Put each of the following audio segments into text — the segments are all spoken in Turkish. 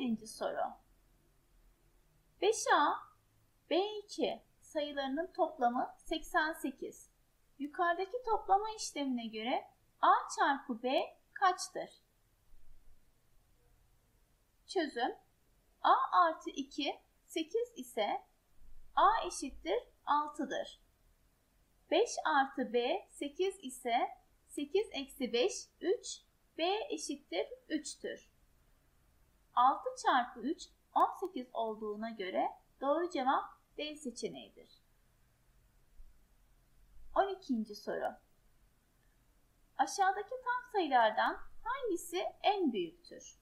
11. soru. 5A, B2 sayılarının toplamı 88. Yukarıdaki toplama işlemine göre A çarpı B kaçtır? Çözüm. A artı 2 8 ise A eşittir 6'dır. 5 artı B 8 ise 8 eksi 5 3, B eşittir 3'tür. 6 çarpı 3 18 olduğuna göre doğru cevap D seçeneğidir. 12. soru. Aşağıdaki tam sayılardan hangisi en büyüktür?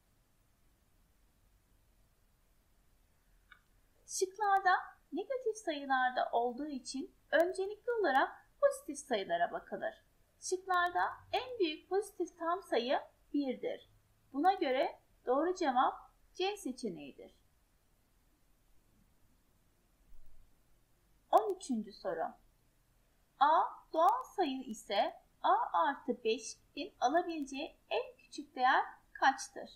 Şıklarda negatif sayılarda olduğu için öncelikli olarak pozitif sayılara bakılır. Şıklarda en büyük pozitif tam sayı 1'dir. Buna göre doğru cevap C seçeneğidir. 13. soru. A doğal sayı ise A artı 5'in alabileceği en küçük değer kaçtır?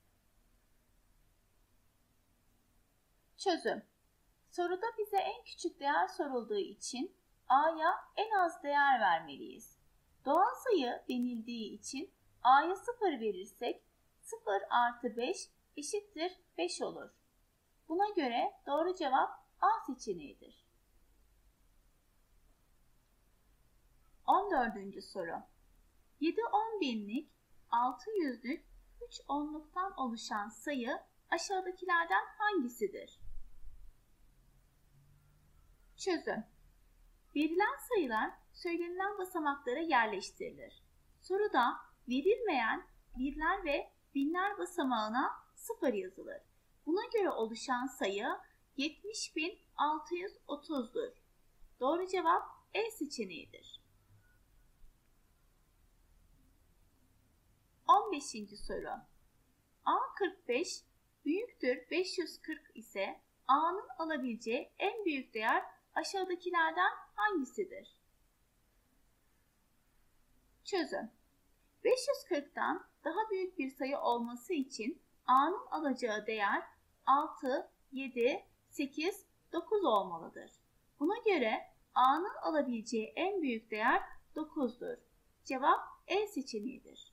Çözüm. Soruda bize en küçük değer sorulduğu için A'ya en az değer vermeliyiz. Doğal sayı denildiği için A'ya 0 verirsek 0 artı 5 eşittir 5 olur. Buna göre doğru cevap A seçeneğidir. 14. soru. 7 10 binlik, 6 yüzlük, 3 onluktan oluşan sayı aşağıdakilerden hangisidir? Çözüm. Verilen sayılar söylenilen basamaklara yerleştirilir. Soruda verilmeyen birler ve binler basamağına 0 yazılır. Buna göre oluşan sayı 70.630'dur. Doğru cevap E seçeneğidir. 15. soru. A 45 büyüktür 540 ise A'nın alabileceği en büyük değer aşağıdakilerden hangisidir? Çözüm. 540'tan daha büyük bir sayı olması için A'nın alacağı değer 6, 7, 8, 9 olmalıdır. Buna göre A'nın alabileceği en büyük değer 9'dur. Cevap E seçeneğidir.